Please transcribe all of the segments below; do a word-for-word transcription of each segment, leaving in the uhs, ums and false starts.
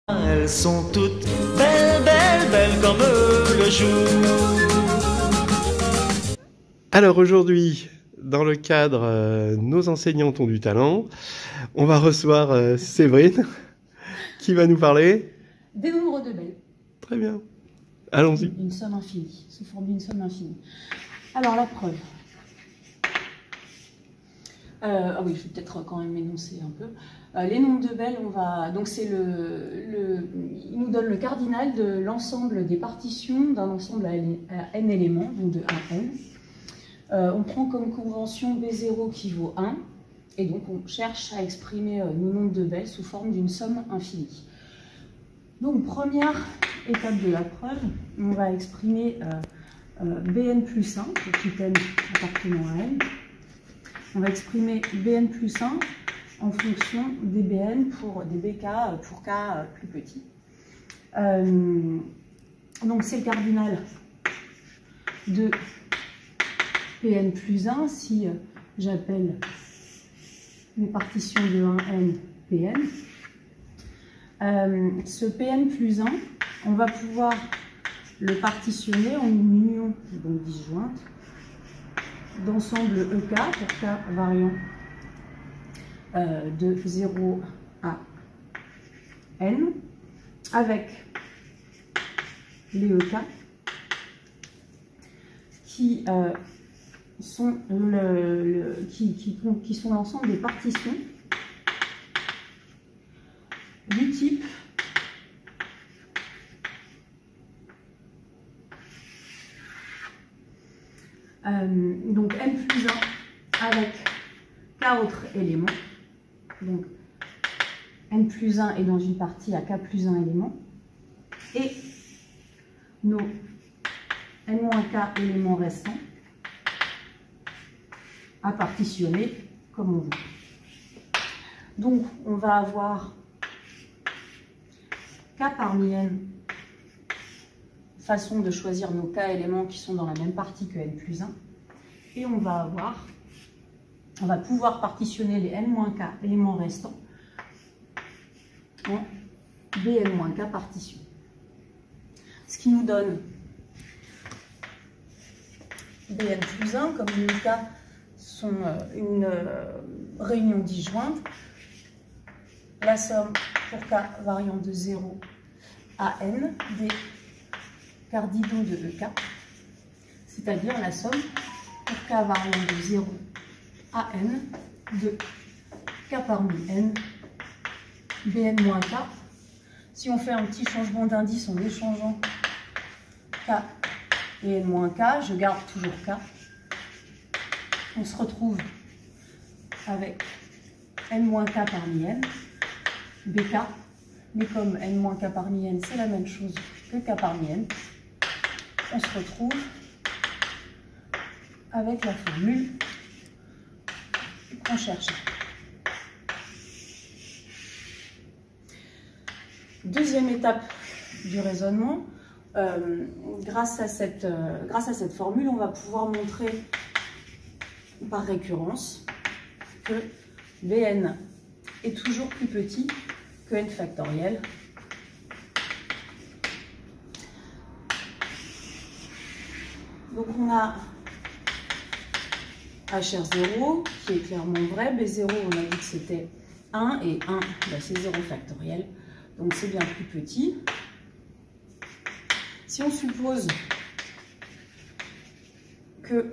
Elles sont toutes belles, belles, belles comme le jour. Alors aujourd'hui, dans le cadre euh, Nos enseignantes ont du talent, on va recevoir euh, Séverine qui va nous parler des nombres de Bell. Très bien. Allons-y. Une somme infinie, sous forme d'une somme infinie. Alors la preuve. Euh, ah oui, je vais peut-être quand même énoncer un peu. Euh, les nombres de Bell, on va donc c'est le, le, il nous donne le cardinal de l'ensemble des partitions d'un ensemble à n, à n éléments, donc de un à n. Euh, on prend comme convention B zéro qui vaut un, et donc on cherche à exprimer euh, nos nombres de Bell sous forme d'une somme infinie. Donc première étape de la preuve, on va exprimer euh, euh, Bn plus un pour tout n appartenant à n. On va exprimer Bn plus un en fonction des Bn pour des Bk pour k plus petit. Euh, donc c'est le cardinal de Pn plus un si j'appelle mes partitions de un n Pn. Euh, ce Pn plus un, on va pouvoir le partitionner en une union donc disjointe d'ensemble E K pour K variant euh, de zéro à N avec les E K qui euh, sont le, le, qui, qui, qui sont l'ensemble des partitions du type euh, donc n plus un avec k autres éléments. Donc n plus un est dans une partie à k plus un éléments. Et nos n moins k éléments restants à partitionner comme on veut. Donc on va avoir k parmi n façon de choisir nos k éléments qui sont dans la même partie que n plus un. Et on va avoir, on va pouvoir partitionner les n-k éléments restants en bn-k partitions. Ce qui nous donne bn plus un, comme les k sont une réunion disjointe, la somme pour k variant de zéro à n des cardinaux de E K, c'est-à-dire la somme pour k variant de zéro à n de k parmi n bn moins k. Si on fait un petit changement d'indice en échangeant k et n moins k, je garde toujours k. On se retrouve avec n moins k parmi n, bk, mais comme n moins k parmi n, c'est la même chose que k parmi n, on se retrouve avec la formule qu'on cherchait. Deuxième étape du raisonnement, euh, grâce à cette, euh, grâce à cette formule, on va pouvoir montrer par récurrence que Bn est toujours plus petit que n factoriel. Donc on a H R zéro qui est clairement vrai, B zéro on a dit que c'était un et un bah c'est zéro factoriel, donc c'est bien plus petit. Si on suppose que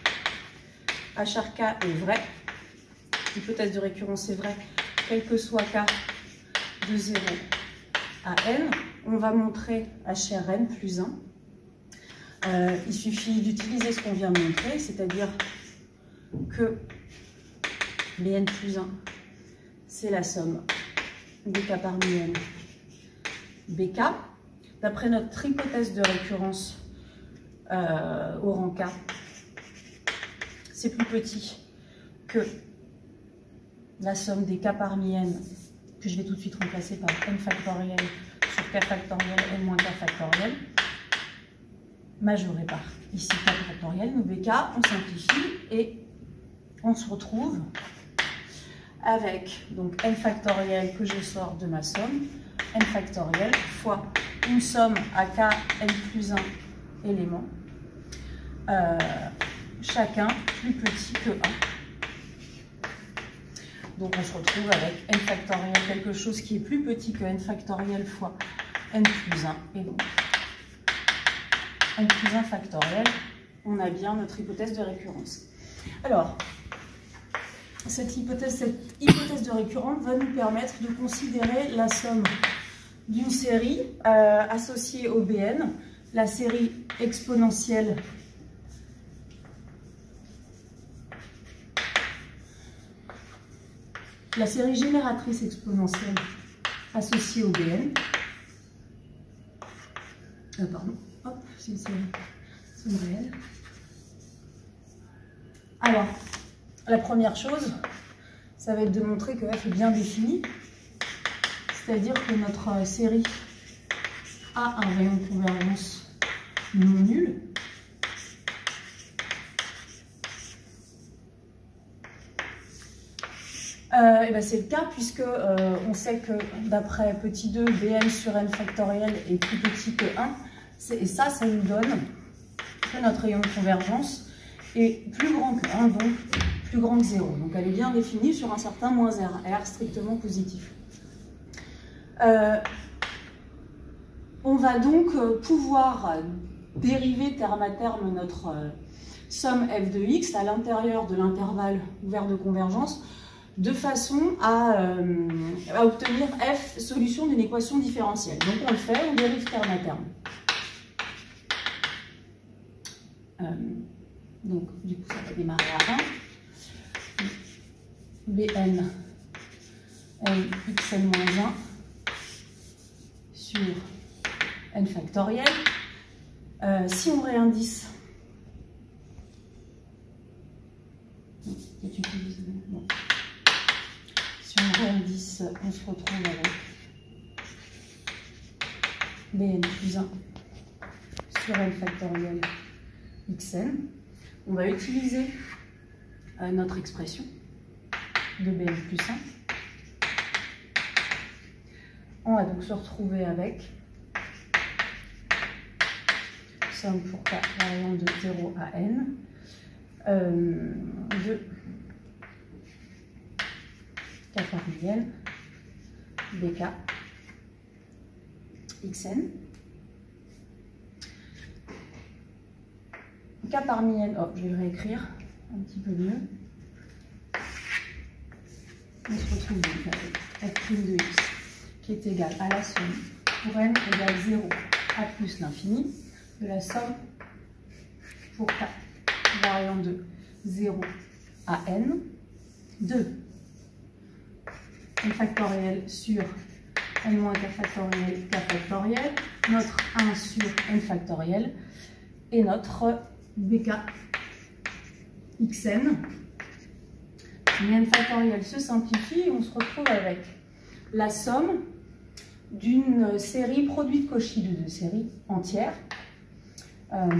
H R K est vrai, l'hypothèse de récurrence est vraie, quel que soit K de zéro à N, on va montrer H R N plus un. Euh, il suffit d'utiliser ce qu'on vient de montrer, c'est-à-dire que Bn plus un, c'est la somme des k parmi n, bk. D'après notre hypothèse de récurrence euh, au rang k, c'est plus petit que la somme des k parmi n, que je vais tout de suite remplacer par n factoriel sur k factoriel, n moins k factoriel, majoré par ici k factoriel, nos bk, on simplifie et on se retrouve avec donc n factoriel que je sors de ma somme, n factoriel fois une somme à k n plus un éléments, euh, chacun plus petit que un. Donc on se retrouve avec n factoriel, quelque chose qui est plus petit que n factoriel fois n plus un, et donc n plus un factoriel, on a bien notre hypothèse de récurrence. Alors, cette hypothèse, cette hypothèse de récurrence va nous permettre de considérer la somme d'une série euh, associée au B N, la série exponentielle la série génératrice exponentielle associée au B N. Euh, pardon, hop, c'est une série somme réelle. Alors, la première chose, ça va être de montrer que f est bien définie, c'est-à-dire que notre série a un rayon de convergence non nul. Euh, et ben c'est le cas puisque euh, on sait que d'après petit deux, Bn sur n factoriel est plus petit que un. Et ça, ça nous donne que notre rayon de convergence est plus grand que un, donc plus grand que zéro. Donc elle est bien définie sur un certain moins R, R strictement positif. Euh, on va donc pouvoir dériver terme à terme notre euh, somme f de x à l'intérieur de l'intervalle ouvert de convergence, de façon à, euh, à obtenir f solution d'une équation différentielle. Donc on le fait, on dérive terme à terme. Euh, donc du coup ça va démarrer à un. Bn n xn moins un sur n factoriel. Euh, si on réindice, non. Si on réindice, on se retrouve avec Bn plus un sur n factoriel xn. On va utiliser euh, notre expression de Bn plus un. On va donc se retrouver avec somme pour k variant de zéro à n euh, de k parmi n bk xn. K parmi n, oh, je vais le réécrire un petit peu mieux. On se retrouve donc avec f' de x qui est égal à la somme pour n égale zéro à plus l'infini de la somme pour k variant de zéro à n de n factoriel sur n moins k factoriel k factoriel, notre un sur n factoriel et notre bk xn. n factoriel se simplifie et on se retrouve avec la somme d'une série produit de Cauchy de deux séries entières. Euh,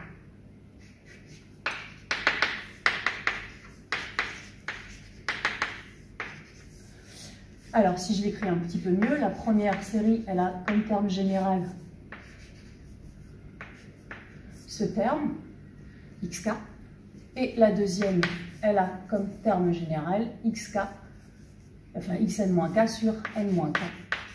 alors, si je l'écris un petit peu mieux, la première série, elle a comme terme général ce terme, xk, et la deuxième, elle a comme terme général xk, enfin xn moins k sur n moins k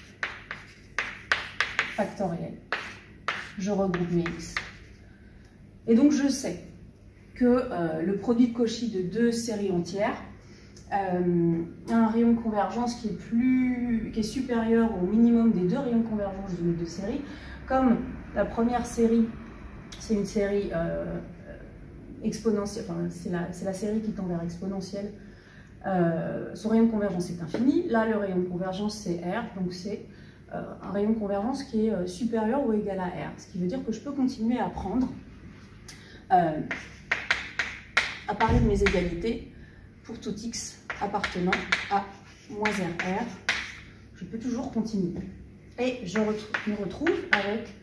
factoriel. Je regroupe mes x. Et donc je sais que euh, le produit de Cauchy de deux séries entières euh, a un rayon de convergence qui est, plus, qui est supérieur au minimum des deux rayons de convergence de mes deux séries. Comme la première série, c'est une série euh, exponentielle, enfin c'est la, la série qui tend vers exponentielle, euh, son rayon de convergence est infini. Là, le rayon de convergence c'est R, donc c'est euh, un rayon de convergence qui est euh, supérieur ou égal à R. Ce qui veut dire que je peux continuer à prendre, euh, à parler de mes égalités pour tout x appartenant à moins R R. Je peux toujours continuer. Et je me retrouve avec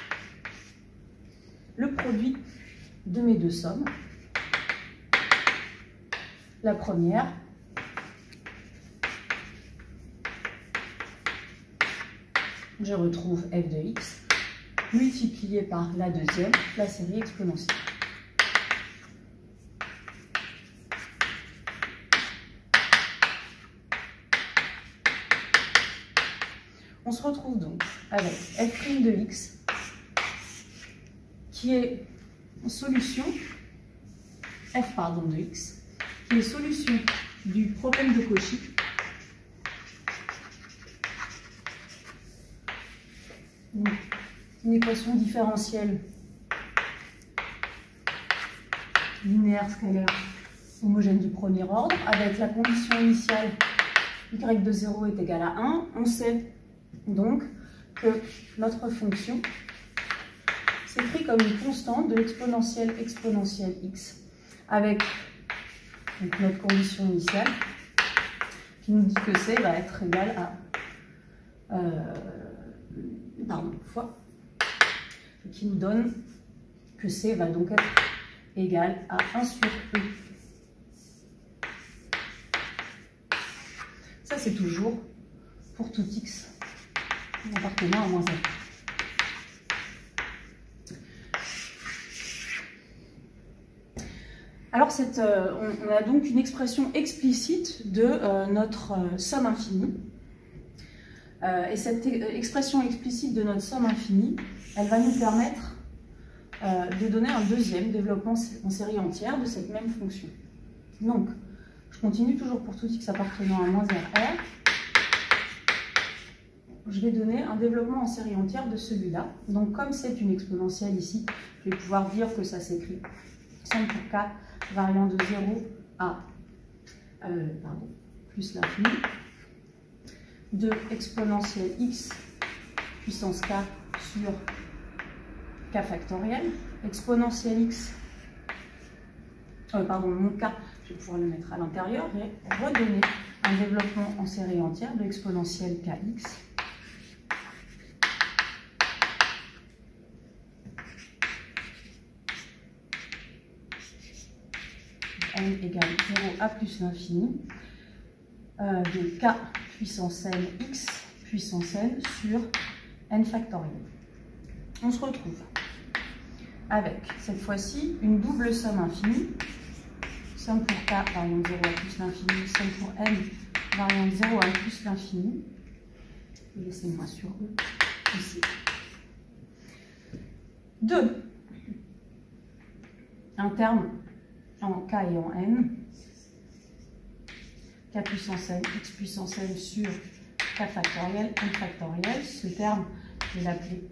le produit de mes deux sommes. La première, je retrouve f de x multiplié par la deuxième, la série exponentielle. On se retrouve donc avec f' de x qui est solution, f pardon de x, qui est solution du problème de Cauchy. Une équation différentielle linéaire scalaire homogène du premier ordre avec la condition initiale y de zéro est égal à un. On sait donc que notre fonction s'écrit comme une constante de l'exponentielle exponentielle x avec donc, notre condition initiale qui nous dit que c va être égal à euh, pardon, fois, qui nous donne que c va donc être égal à un sur e. Ça c'est toujours pour tout x appartenant à moins un. Alors, cette, euh, on, on a donc une expression explicite de euh, notre euh, somme infinie. Euh, et cette expression explicite de notre somme infinie, elle va nous permettre euh, de donner un deuxième développement en série entière de cette même fonction. Donc, je continue toujours pour tout x appartenant à moins R R. Je vais donner un développement en série entière de celui-là. Donc, comme c'est une exponentielle ici, je vais pouvoir dire que ça s'écrit somme pour k variant de zéro à euh, pardon, plus l'infini de exponentielle x puissance k sur k factoriel. Exponentielle x, euh, pardon, mon k, je vais pouvoir le mettre à l'intérieur et redonner un développement en série entière de exponentielle kx. N égale zéro à plus l'infini euh, de k puissance n x puissance n sur n factoriel. On se retrouve avec cette fois-ci une double somme infinie, somme pour k variant de zéro à plus l'infini, somme pour n variant de zéro à plus l'infini, laissez-moi sur E ici, de un terme en k et en n, k puissance n, x puissance n sur k factoriel, n factoriel. Ce terme, je vais l'appeler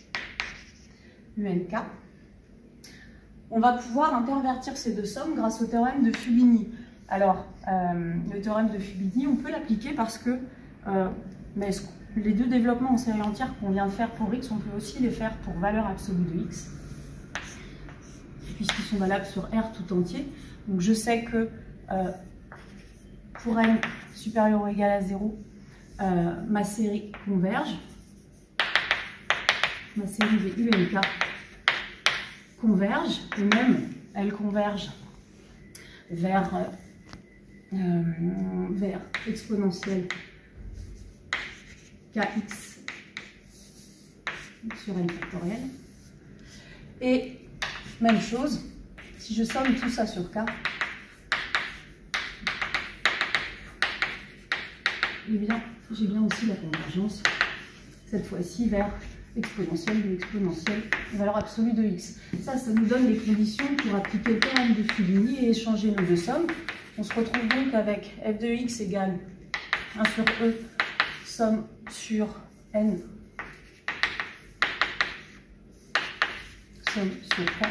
U N K. On va pouvoir intervertir ces deux sommes grâce au théorème de Fubini. Alors, euh, le théorème de Fubini, on peut l'appliquer parce que euh, mais les deux développements en série entière qu'on vient de faire pour x, on peut aussi les faire pour valeur absolue de x, puisqu'ils sont valables sur R tout entier. Donc je sais que euh, pour n supérieur ou égal à zéro, euh, ma série converge. Ma série des U N K converge, et même elle converge vers, euh, vers exponentielle kx sur n factoriel. Et même chose, si je somme tout ça sur k, eh bien, j'ai bien aussi la convergence, cette fois-ci vers exponentielle de l'exponentielle valeur absolue de x. Ça, ça nous donne les conditions pour appliquer le théorème de Fubini et échanger nos deux sommes. On se retrouve donc avec f de x égale un sur e, somme sur n, somme sur k,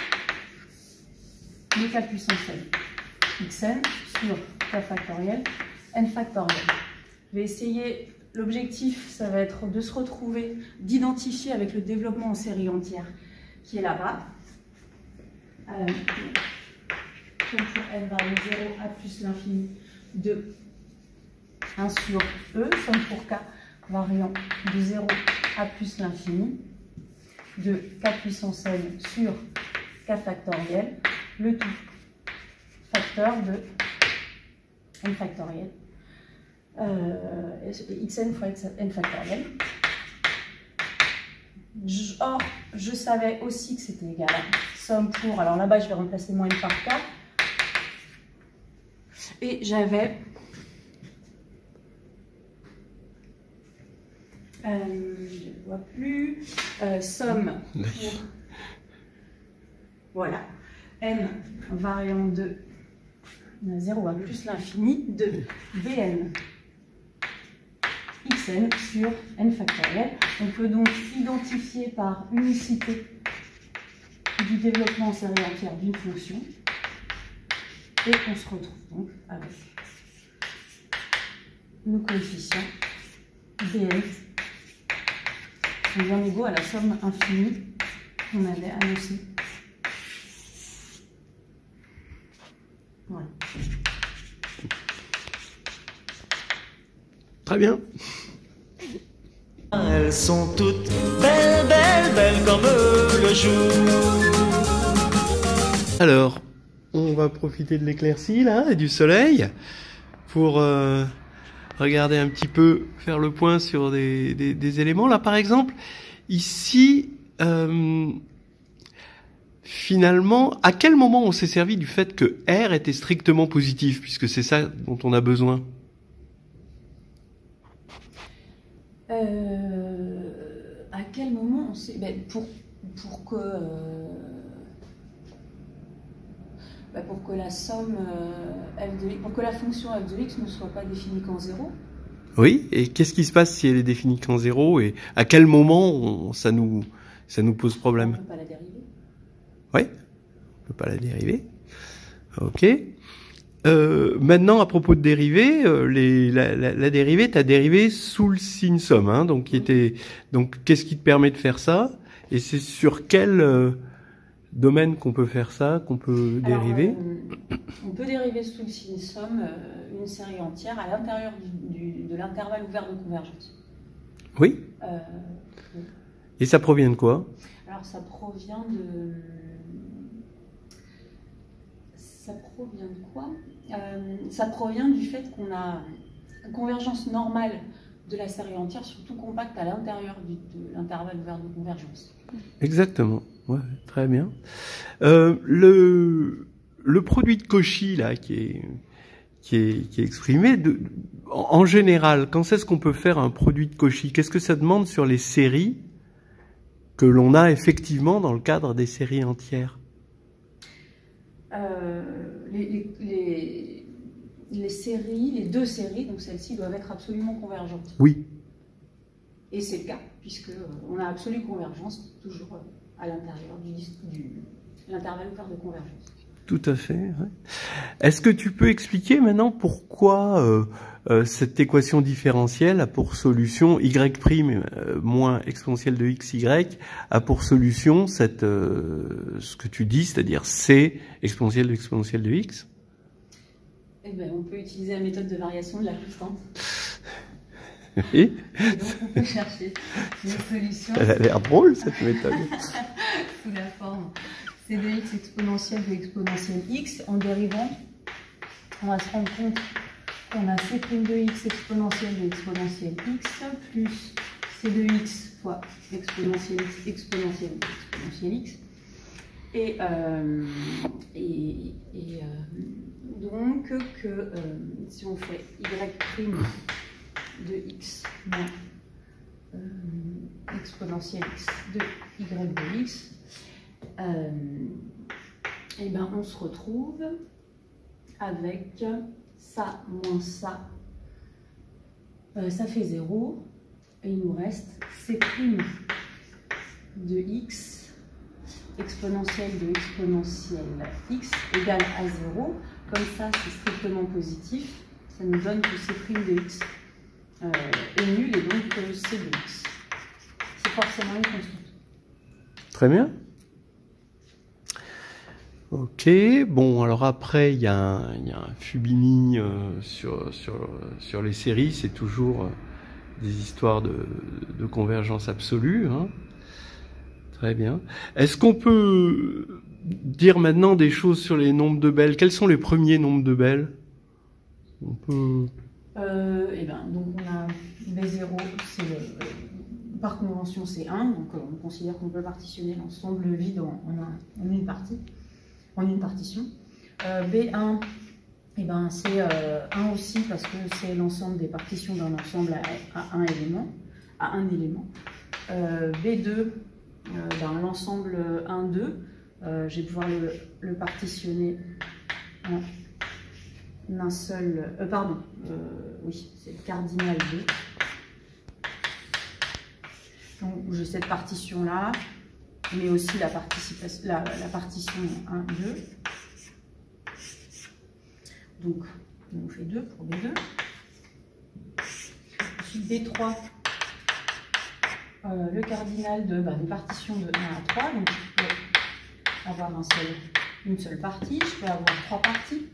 de k puissance n, xn sur k factoriel, n factoriel. Je vais essayer, l'objectif, ça va être de se retrouver, d'identifier avec le développement en série entière qui est là-bas. Euh, somme pour n variant de zéro à plus l'infini de un sur e, somme pour k variant de zéro à plus l'infini de k puissance n sur k factoriel, le tout facteur de n factoriel, euh, xn fois n factoriel. Je, or, je savais aussi que c'était égal à somme pour... Alors là-bas, je vais remplacer moins n par k. Et j'avais... Euh, je ne vois plus. Euh, somme pour... Voilà. N variant de zéro à plus l'infini de Bn xn sur n factoriel. On peut donc identifier par unicité du développement en série entière d'une fonction. Et on se retrouve donc avec nos coefficients Bn sont bien égaux à la somme infinie qu'on avait annoncée. Voilà. Très bien. Elles sont toutes belles, belles, belles comme le jour. Alors, on va profiter de l'éclaircie là et du soleil pour euh, regarder un petit peu, faire le point sur des, des, des éléments. Là, par exemple, ici, euh, finalement, à quel moment on s'est servi du fait que R était strictement positif, puisque c'est ça dont on a besoin? Euh, à quel moment on s'est... Ben, pour, pour que... Euh, ben, pour que la somme euh, f de x, pour que la fonction f de x ne soit pas définie qu'en zéro. Oui, et qu'est-ce qui se passe si elle est définie qu'en zéro, et à quel moment on, ça nous ça nous pose problème? On ne peut pas la dériver. Oui, on peut pas la dériver. Ok. Euh, maintenant, à propos de dérivée, euh, les, la, la, la dérivée, t'as dérivé sous le signe somme, hein, donc qui était, donc qu'est-ce qui te permet de faire ça? Et c'est sur quel euh, domaine qu'on peut faire ça, qu'on peut Alors, dériver? euh, on peut dériver sous le signe somme euh, une série entière à l'intérieur du, du, de l'intervalle ouvert de convergence. Oui. Euh, oui. Et ça provient de quoi? Alors, ça provient de... Ça provient de quoi? euh, Ça provient du fait qu'on a une convergence normale de la série entière, surtout compacte à l'intérieur de l'intervalle ouvert de convergence. Exactement. Ouais, très bien. Euh, le le produit de Cauchy là qui est qui est qui est exprimé de, en, en général, quand est-ce qu'on peut faire un produit de Cauchy? Qu'est-ce que ça demande sur les séries que l'on a effectivement dans le cadre des séries entières? Euh, les, les, les, les séries, les deux séries, donc celles-ci doivent être absolument convergentes. Oui. Et c'est le cas, puisque euh, on a absolue convergence toujours euh, à l'intérieur du, du l'intervalle ouvert de convergence. Tout à fait. Ouais. Est-ce que tu peux expliquer maintenant pourquoi euh, euh, cette équation différentielle a pour solution y' euh, moins exponentielle de xy a pour solution cette euh, ce que tu dis, c'est-à-dire c exponentielle de exponentielle de x? Eh ben, on peut utiliser la méthode de variation de la constante. Et, Et donc on peut chercher une solution. Elle a l'air drôle cette méthode. Sous la forme c de x exponentielle de exponentielle x. En dérivant, on va se rendre compte qu'on a c' de x exponentielle de exponentielle x plus c de x fois exponentielle x exponentielle de exponentielle x. Et, euh, et, et euh, donc que euh, si on fait y' de x moins euh, exponentielle x de y de x, euh, et ben on se retrouve avec ça moins ça, euh, ça fait zéro, et il nous reste c' de x exponentielle de exponentielle x égale à zéro. Comme ça, c'est strictement positif. Ça nous donne que c' de x euh, est nul et donc que c de x. C'est forcément une constante. Très bien. Ok, bon, alors après, il y, y a un Fubini euh, sur, sur, sur les séries, c'est toujours euh, des histoires de, de convergence absolue. Hein. Très bien. Est-ce qu'on peut dire maintenant des choses sur les nombres de Bell? Quels sont les premiers nombres de Bell? On peut... Euh, et ben, donc on a B zéro, c'est le par convention, c'est un, donc euh, on considère qu'on peut partitionner l'ensemble vide en, en, un, en une partie, en une partition. Euh, B un, eh ben, c'est euh, un aussi parce que c'est l'ensemble des partitions d'un ensemble à, à un élément. À un élément. Euh, B deux, euh, ben, l'ensemble un deux, euh, je vais pouvoir le, le partitionner en un seul... Euh, pardon, euh, oui, c'est le cardinal B. Donc j'ai cette partition-là, mais aussi la, la, la partition un deux. Donc, on fait deux pour B deux. Ensuite, B trois, euh, le cardinal de, bah, des partitions de un à trois. Donc, je peux avoir un seul, une seule partie. Je peux avoir trois parties.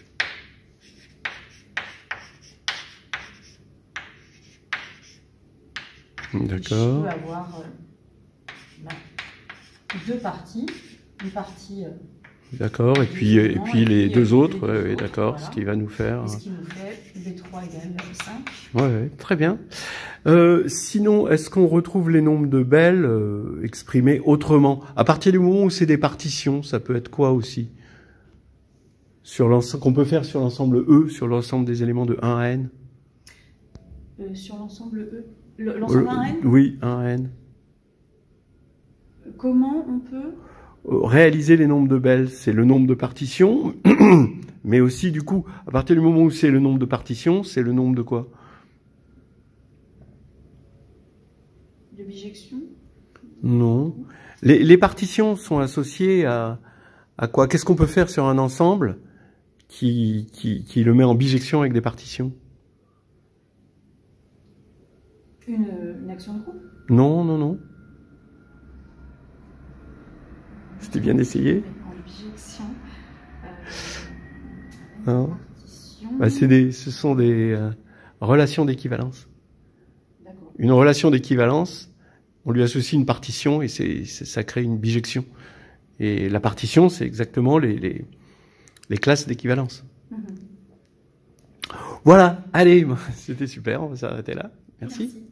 D'accord. Je peux avoir euh, bah, deux parties. Une partie... Euh, D'accord, et puis, et puis les et deux autres, ouais, ouais, d'accord, voilà. Ce qui va nous faire... Et ce qui nous fait B trois égale cinq. Ouais, ouais, très bien. Euh, sinon, est-ce qu'on retrouve les nombres de Bell euh, exprimés autrement? À partir du moment où c'est des partitions, ça peut être quoi aussi? Sur l'ensemble qu'on peut faire sur l'ensemble E, sur l'ensemble des éléments de un à n? euh, Sur l'ensemble E? L'ensemble un à n? Oui, un à n. Comment on peut... Réaliser les nombres de Bell, c'est le nombre de partitions, mais aussi, du coup, à partir du moment où c'est le nombre de partitions, c'est le nombre de quoi? De bijection? Non. Les, les partitions sont associées à, à quoi? Qu'est-ce qu'on peut faire sur un ensemble qui, qui, qui le met en bijection avec des partitions? Une, une action de groupe? Non, non, non. C'était bien essayé. En bijection. Euh, bah, c'est des, ce sont des euh, relations d'équivalence. Une relation d'équivalence, on lui associe une partition et c'est, ça crée une bijection. Et la partition, c'est exactement les, les, les classes d'équivalence. Mm-hmm. Voilà, allez, c'était super, on va s'arrêter là. Merci. Merci.